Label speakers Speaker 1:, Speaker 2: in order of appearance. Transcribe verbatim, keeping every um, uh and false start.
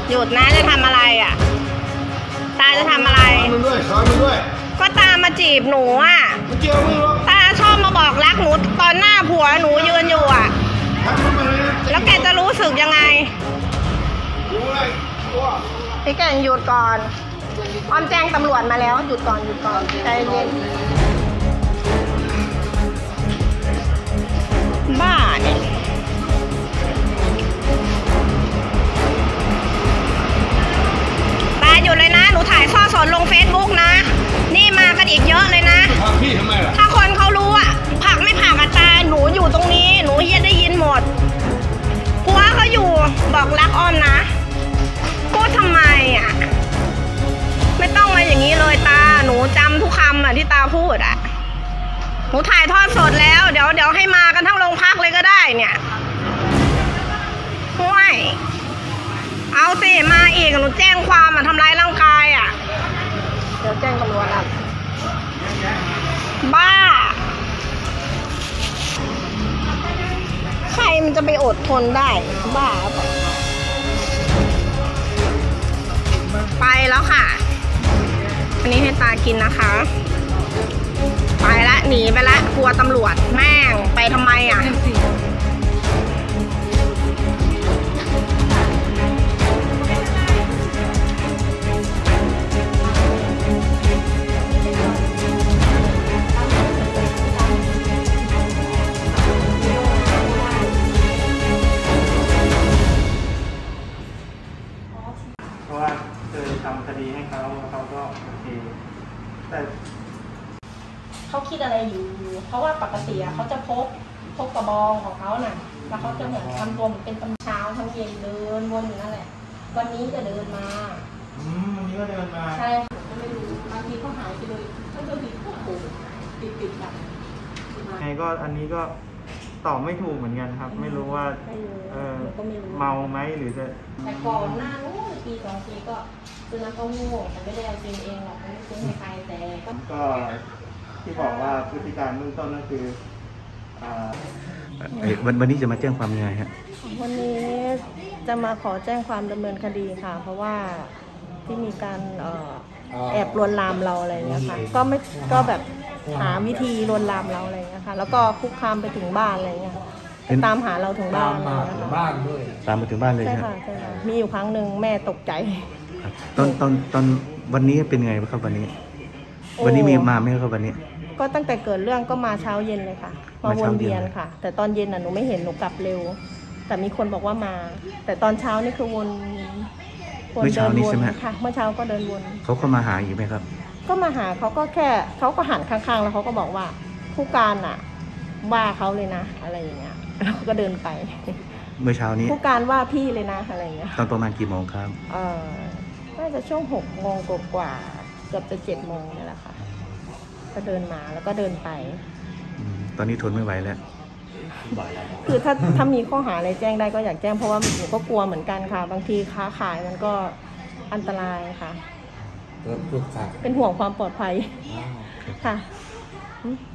Speaker 1: หยุดนะจะทำอะไรอ่ะตาจะทำอะไร
Speaker 2: มึงด้วยสอนมึงด้วย
Speaker 1: ก็ตามาจีบหนูอ่ะ
Speaker 2: ไม่เกี่ยวมึงหรอก
Speaker 1: ตาชอบมาบอกรักหนูตอนหน้าผัวหนูยืนอยู่อ่ะแล้วแกจะรู้สึกยังไงพี่แกงหยุดก่อนอ้อมแจ้งตำรวจมาแล้วหยุดก่อนหยุดก่อนใจเย็นบ้าเนี่ยตาหยุดเลยนะหนูถ่ายทอดสดลงเฟซบุ๊กนะนี่มากันอีกเยอะเลยนะ
Speaker 2: พี่ทำไมล่ะ
Speaker 1: ถ้าคนเขารู้อ่ะผักไม่ผักอ่ะตาหนูอยู่ตรงนี้หนูเย็นได้ยินหมดผัวเขาอยู่บอกรักอ้อมนะพูดทำไมอ่ะไม่ต้องมาอย่างนี้เลยตาหนูจำทุกคำอ่ะที่ตาพูดอ่ะหนูถ่ายทอดสดแล้วเดี๋ยวเดี๋ยวให้มากันทั้งโรงพักเลยก็ได้เนี่ยห่วยเอาสิมาอีกหนูแจ้งความอ่ะทำร้ายร่างกายอ่ะเดี๋ยวแจ้งตำรวจอ่ะบ้าใครมันจะไปอดทนได้บ้าไปแล้วค่ะอันนี้ให้ตากินนะคะไปละหนีไปละกลัวตำรวจแม่งไปทำไมอ่ะ
Speaker 3: เพราะว่าเคยทำคดีให้เขาเขาก็โอเคแต่
Speaker 1: เขาคิดอะไรอยู่เพราะว่าปกติเขาจะพกพกกระบองของเขาน่ะแล้วเขาจะเหมือนทำตัวเป็นตำเช้าทั้งเย็นเดินวนอยู่นั่นแหละวันนี้จะเดินมา
Speaker 3: อืมวันนี้ก็เดินมา
Speaker 1: ใช่ก็ไม่รู้บางทีเขาหายไปเลยเขาจะติดพวกโผล่ติดติดกัน
Speaker 3: ไงก็อันนี้ก็ตอบไม่ถูกเหมือนกันครับไม่รู้ว่าเออเมาไหมหรือจะ
Speaker 1: แต่ก่อนหน้านู้นปีสองปีก็ซื้อน้ำเต้าหู้แต่ไม่ได้เอากินเองหรอกไม่ซื้อให้ใครแต่
Speaker 3: ก็ที่บอกว่าพฤติการเบื้องต้นก็คือ
Speaker 4: วันวันนี้จะมาแจ้งความยังไงฮะ
Speaker 1: วันนี้จะมาขอแจ้งความดำเนินคดีค่ะเพราะว่าที่มีการแอบลวนลามเราอะไรเงี้ยค่ะก็ไม่ก็แบบหาวิธีลวนลามเราอะไรเงี้ยค่ะแล้วก็คุกคามไปถึงบ้านอะไรเงี้ยตามหาเราถึงบ้าน
Speaker 4: ตามมาถึงบ้านด้วยตามมาถึงบ้านเลยใช่
Speaker 1: ค่ะใช่ค่ะมีอยู่ครั้งหนึ่งแม่ตกใจ
Speaker 4: ตอนตอนตอนวันนี้เป็นไงครับวันนี้วันนี้มีมาไหมครับวันนี้
Speaker 1: ก็ตั้งแต่เกิดเรื่องก็มาเช้าเย็นเลยค่ะมาวนเวียนค่ะแต่ตอนเย็นน่ะหนูไม่เห็นหนูกลับเร็วแต่มีคนบอกว่ามาแต่ตอนเช้านี่คือวน
Speaker 4: วนเดินวน
Speaker 1: ค่ะเมื่อเช้าก็เดินวน
Speaker 4: เขาเข้ามาหาอีกไหมครับ
Speaker 1: ก็มาหาเขาก็แค่เขาก็หันข้างๆแล้วเขาก็บอกว่าผู้การอ่ะว่าเขาเลยนะอะไรอย่างเงี้ยแล้วก็เดินไป
Speaker 4: เมื่อเช้านี้
Speaker 1: ผู้การว่าพี่เลยนะอะไรอย่างเงี้ย
Speaker 4: ตอนประมาณกี่โมงครับ
Speaker 1: เออน่าจะช่วงหกโมงกว่าเกือบจะเจ็ดโมงนี่แหละค่ะก็เดินมาแล้วก็เดินไป
Speaker 4: ตอนนี้ทนไม่ไหวแล้ว
Speaker 1: คือถ้าถ้ามีข้อหาอะไรแจ้งได้ก็อยากแจ้งเพราะว่าหนูก็กลัวเหมือนกันค่ะบางทีค้าขายมันก็อันตรายค่ะเป็นห่วงความปลอดภัยค่ะ